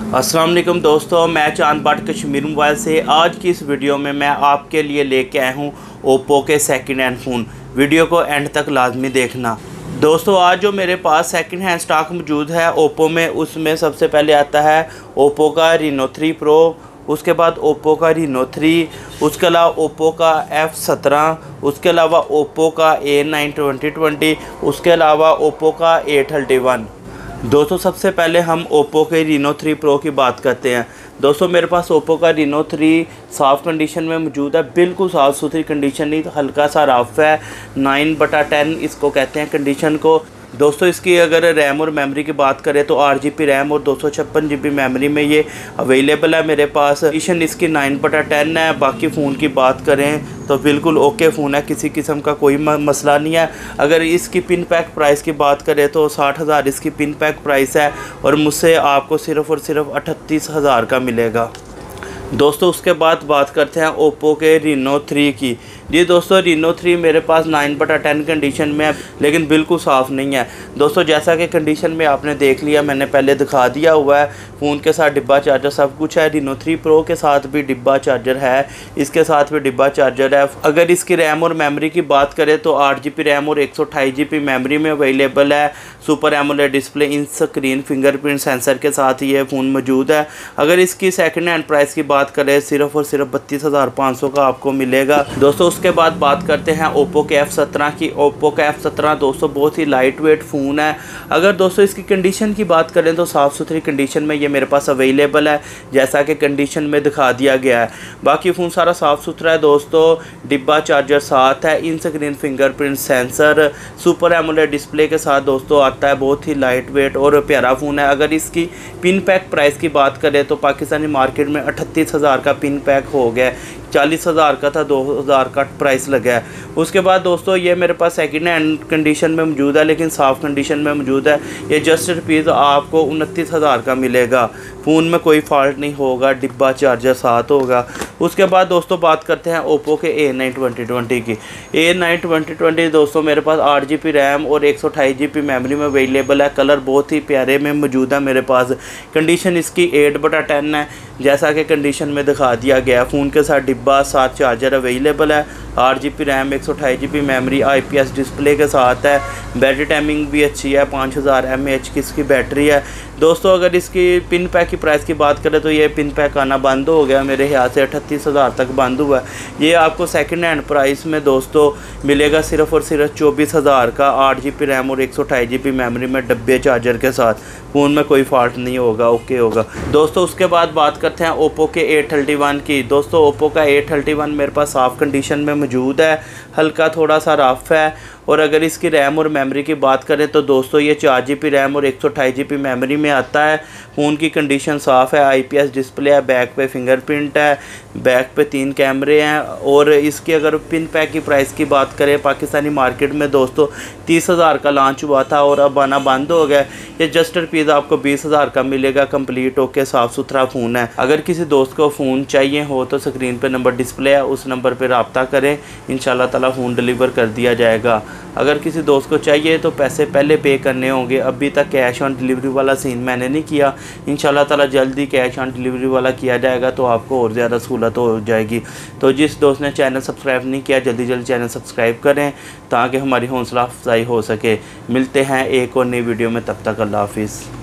अस्सलाम वालेकुम दोस्तों, मैं चांद बाट कश्मीर मोबाइल से आज की इस वीडियो में मैं आपके लिए लेके आया हूँ ओप्पो के सेकंड हैंड फ़ोन। वीडियो को एंड तक लाजमी देखना। दोस्तों आज जो मेरे पास सेकंड हैंड स्टॉक मौजूद है ओप्पो में, उसमें सबसे पहले आता है ओप्पो का Reno 3 Pro, उसके बाद ओप्पो का Reno 3, उसके अलावा ओप्पो का F17, उसके अलावा ओप्पो का A9 2020, उसके अलावा ओप्पो का A31। दोस्तों सबसे पहले हम ओप्पो के Reno 3 Pro की बात करते हैं। दोस्तों मेरे पास ओप्पो का Reno 3 साफ़ कंडीशन में मौजूद है, बिल्कुल साफ़ सुथरी कंडीशन, नहीं हल्का सा रफ है। 9/10 इसको कहते हैं कंडीशन को। दोस्तों इसकी अगर रैम और मेमोरी की बात करें तो 8 GB रैम और 256 GB मेमोरी में ये अवेलेबल है मेरे पास। कंडीशन इसकी 9/10 है। बाकी फ़ोन की बात करें तो बिल्कुल ओके फ़ोन है, किसी किस्म का कोई मसला नहीं है। अगर इसकी पिन पैक प्राइस की बात करें तो 60,000 इसकी पिन पैक प्राइस है और मुझसे आपको सिर्फ़ और सिर्फ 38,000 का मिलेगा। दोस्तों उसके बाद बात करते हैं ओप्पो के Reno 3 की। जी दोस्तों Reno 3 मेरे पास 9/10 कंडीशन में है, लेकिन बिल्कुल साफ़ नहीं है। दोस्तों जैसा कि कंडीशन में आपने देख लिया, मैंने पहले दिखा दिया हुआ है। फ़ोन के साथ डिब्बा चार्जर सब कुछ है। Reno 3 Pro के साथ भी डिब्बा चार्जर है, इसके साथ भी डिब्बा चार्जर है। अगर इसकी रैम और मेमोरी की बात करें तो 8 GB रैम और 128 GB मेमोरी में अवेलेबल है। Super AMOLED display, in screen fingerprint sensor के साथ ये फ़ोन मौजूद है। अगर इसकी सेकेंड हैंड प्राइस की बात करें सिर्फ़ और सिर्फ 32,500 का आपको मिलेगा। दोस्तों उसके बाद बात करते हैं ओप्पो के F17 की। ओप्पो का F17 दोस्तों बहुत ही लाइट वेट फ़ोन है। अगर दोस्तों इसकी कंडीशन की बात करें तो साफ़ सुथरी कंडीशन में ये मेरे पास अवेलेबल है, जैसा कि कंडीशन में दिखा दिया गया है। बाकी फ़ोन सारा साफ़ सुथरा है दोस्तों। डिब्बा चार्जर साथ है, in screen fingerprint sensor, super AMOLED display के साथ दोस्तों आता है। बहुत ही लाइट वेट और प्यारा फ़ोन है। अगर इसकी पिन पैक प्राइस की बात करें तो पाकिस्तानी मार्केट में 38,000 का पिन पैक हो गया। 40,000 का था, 2,000 का प्राइस लगा है। उसके बाद दोस्तों ये मेरे पास सेकंड हैंड कंडीशन में मौजूद है, लेकिन साफ़ कंडीशन में मौजूद है। ये जस्ट रुपीज़ आपको 29,000 का मिलेगा। फ़ोन में कोई फॉल्ट नहीं होगा, डिब्बा चार्जर साथ होगा। उसके बाद दोस्तों बात करते हैं ओप्पो के A9 2020 की। A9 2020 दोस्तों मेरे पास 8 GB रैम और 128 GB मेमोरी में अवेलेबल है। कलर बहुत ही प्यारे में मौजूद है मेरे पास। कंडीशन इसकी 8/10 है, जैसा कि कंडीशन में दिखा दिया गया। फ़ोन के साथ डिब्बा साथ चार्जर अवेलेबल है। 8 GB RAM 128 GB memory, IPS display के साथ है। बैटरी टाइमिंग भी अच्छी है, 5000 mAh की इसकी बैटरी है। दोस्तों अगर इसकी पिन पैक की प्राइस की बात करें तो ये पिन पैक आना बंद हो गया मेरे ख्याल से, 38,000 तक बंद हुआ है। ये आपको सेकंड हैंड प्राइस में दोस्तों मिलेगा सिर्फ़ और सिर्फ 24,000 का। 8 GB रैम और 128 GB मेमोरी में डब्बे चार्जर के साथ। फ़ोन में कोई फॉल्ट नहीं होगा, ओके होगा। दोस्तों उसके बाद बात करते हैं ओप्पो के A31 की। दोस्तों ओप्पो का A31 मेरे पास साफ़ कंडीशन में मौजूद है, हल्का थोड़ा सा रफ है। और अगर इसकी रैम और मेमोरी की बात करें तो दोस्तों ये 4 GB रैम और 128 GB मेमोरी में आता है। फ़ोन की कंडीशन साफ़ है, IPS डिस्प्ले है, बैक पे फिंगरप्रिंट है, बैक पे 3 कैमरे हैं। और इसकी अगर पिन पैक की प्राइस की बात करें पाकिस्तानी मार्केट में दोस्तों 30,000 का लॉन्च हुआ था और अब आना बंद हो गया। ये जस्ट रुपीज़ आपको 20,000 का मिलेगा। कंप्लीट होके साफ़ सुथरा फ़ोन है। अगर किसी दोस्त को फ़ोन चाहिए हो तो स्क्रीन पे नंबर डिस्प्ले है, उस नंबर पर रब्ता करें, इंशाल्लाह ताला फ़ोन डिलीवर कर दिया जाएगा। अगर किसी दोस्त को चाहिए तो पैसे पहले पे करने होंगे। अभी तक कैश ऑन डिलीवरी वाला सीन मैंने नहीं किया, इंशाल्लाह ताला जल्दी कैश ऑन डिलीवरी वाला किया जाएगा तो आपको और ज़्यादा सहूलत हो जाएगी। तो जिस दोस्त ने चैनल सब्सक्राइब नहीं किया जल्दी जल्दी चैनल सब्सक्राइब करें ताकि हमारी हौसला अफजाई हो सके। मिलते हैं एक और नई वीडियो में, तब तक अल्लाह हाफिज़।